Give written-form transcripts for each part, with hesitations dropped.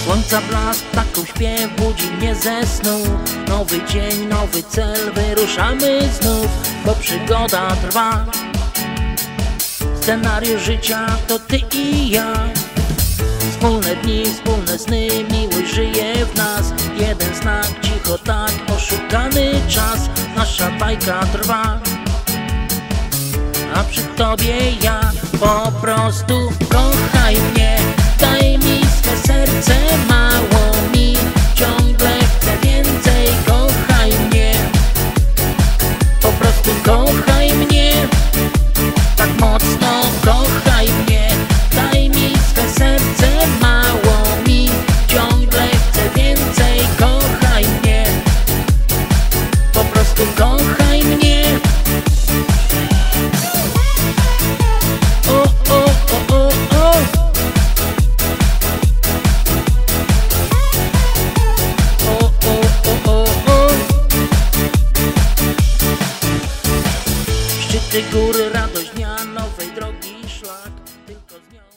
Słońca blask, ptaków śpiew budzi mnie ze snu. Nowy dzień, nowy cel, wyruszamy znów, bo przygoda trwa. Scenariusz życia to ty i ja. Wspólne dni, wspólne sny, miłość żyje w nas. Jeden znak, cicho tak, oszukany czas. Nasza bajka trwa, a przy tobie ja. Po prostu kochaj mnie, daj mi swe serce, mało mi, ciągle chcę więcej. Kochaj mnie, po prostu kochaj mnie, tak mocno kochaj mnie. Daj mi swe serce, mało mi, ciągle chcę więcej. Kochaj mnie, po prostu kochaj mnie. O, o, o, o, o. O, o, o, o, o. Szczyty góry, radość dnia, nowej drogi szlak. Tylko z nią.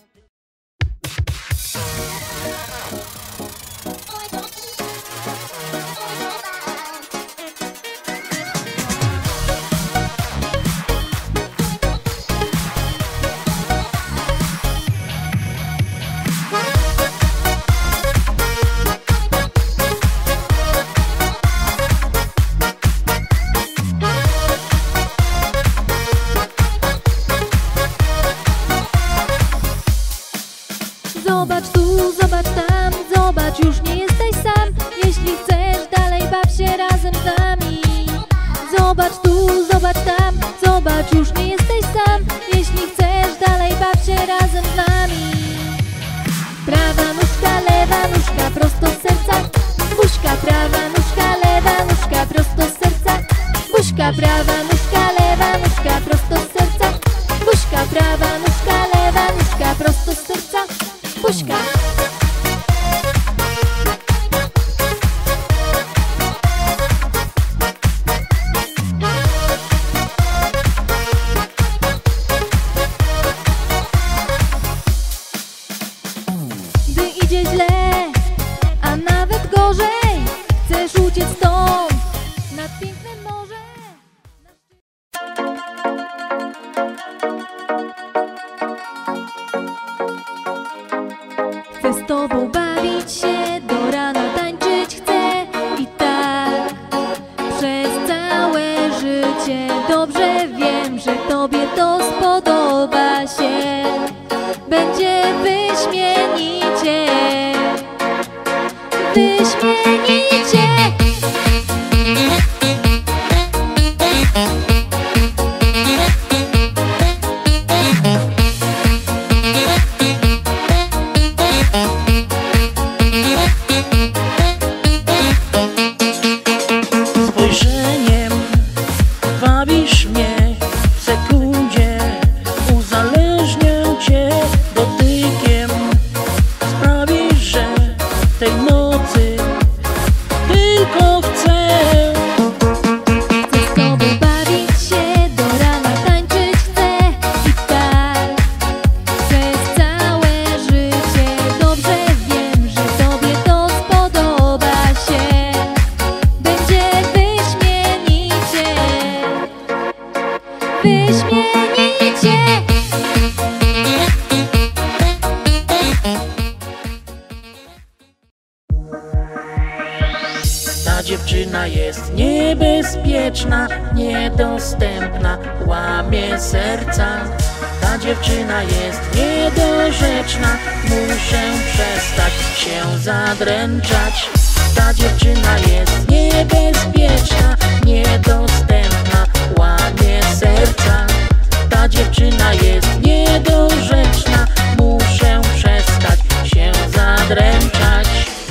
Zobacz tu, zobacz tam, zobacz, już nie jesteś sam. Jeśli chcesz, dalej baw się razem z nami. Zobacz tu, zobacz tam, zobacz, już nie jesteś sam. Jeśli chcesz, dalej baw się razem z nami. Prawa nóżka, lewa nóżka, prosto z serca. Buźka, prawa nóżka, lewa nóżka, prosto z serca. Buźka, prawa nóżka, lewa nóżka, prosto z serca. Buźka, prawa nóżka, lewa nóżka, prosto z serca. Buźka. Gdy idzie źle, a nawet gorzej, chcesz uciec stąd nad piękne morze. Chcę z tobą bawić się, do rana tańczyć chcę i tak przez całe życie. Dobrze wiem, że tobie to spodoba się. Będzie wyśmienicie, wyśmienicie. Spojrzeniem wabisz mnie, w sekundzie uzależnię cię. Dotykiem sprawisz, że tej nocy tylko chcę. Chcę z tobą bawić się, do rana tańczyć chcę i tak przez całe życie. Dobrze wiem, że tobie to spodoba się. Będzie wyśmienicie, wyśmienicie. Ta dziewczyna jest niebezpieczna, niedostępna, łamie serca. Ta dziewczyna jest niedorzeczna, muszę przestać się zadręczać. Ta dziewczyna jest niebezpieczna, niedostępna, łamie serca. Ta dziewczyna jest niedorzeczna, muszę przestać się zadręczać.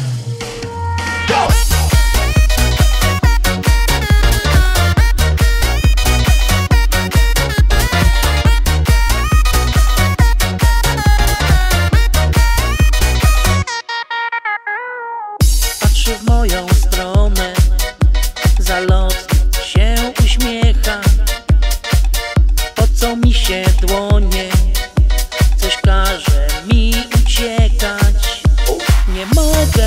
Patrzy w moją stronę, zalotnie się uśmiecha. Po co mi się dłonie, coś każe mi uciekać. Nie mogę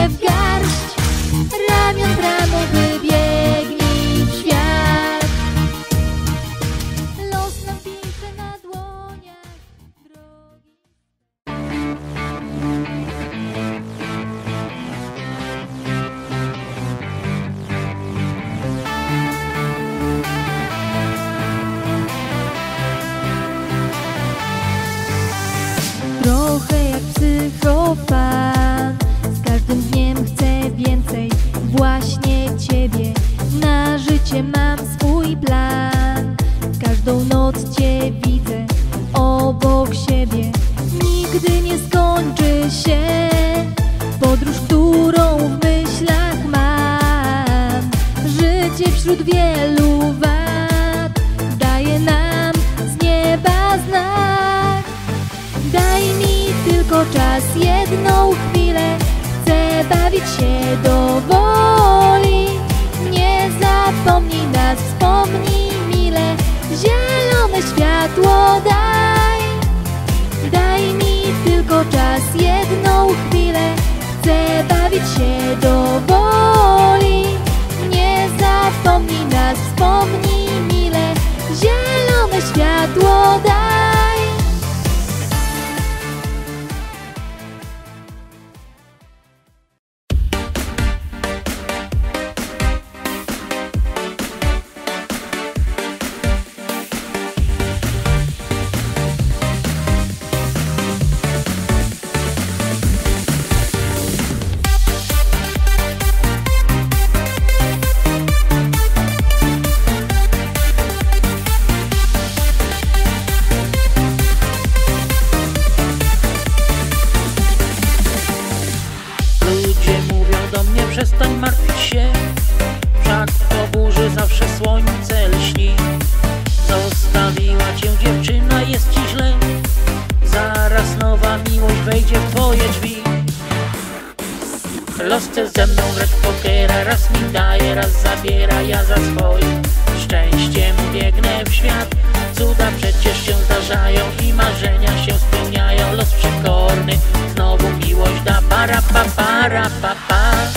się w garść, ramion w ramię wybiegnij w świat. Los nam pisze na dłoniach drogi. Trochę jak psychofan, z każdym dniem chcę więcej właśnie Ciebie. Na życie mam swój plan, każdą noc Cię widzę obok siebie. Nigdy nie skończy się podróż, którą w myślach mam. Życie wśród wielu wad daje nam z nieba znak. Daj mi tylko czas, jedną chwilę, chcę bawić się do woli. Nie zapomnij nas, wspomnij mile, zielone światło daj. Daj mi tylko czas, jedną chwilę, chcę bawić się do woli. Nie zapomnij nas, wspomnij mile, zielone światło daj. Przestań martwić się, wszak po burzy zawsze słońce lśni. Zostawiła cię dziewczyna, jest ci źle, zaraz nowa miłość wejdzie w twoje drzwi. Los chce ze mną grać w pokera, raz mi daje, raz zabiera, ja za swoim szczęściem biegnę w świat. Cuda przecież się zdarzają i marzenia się spełniają. Los przekorny znowu miłość da, para pa para pa pa.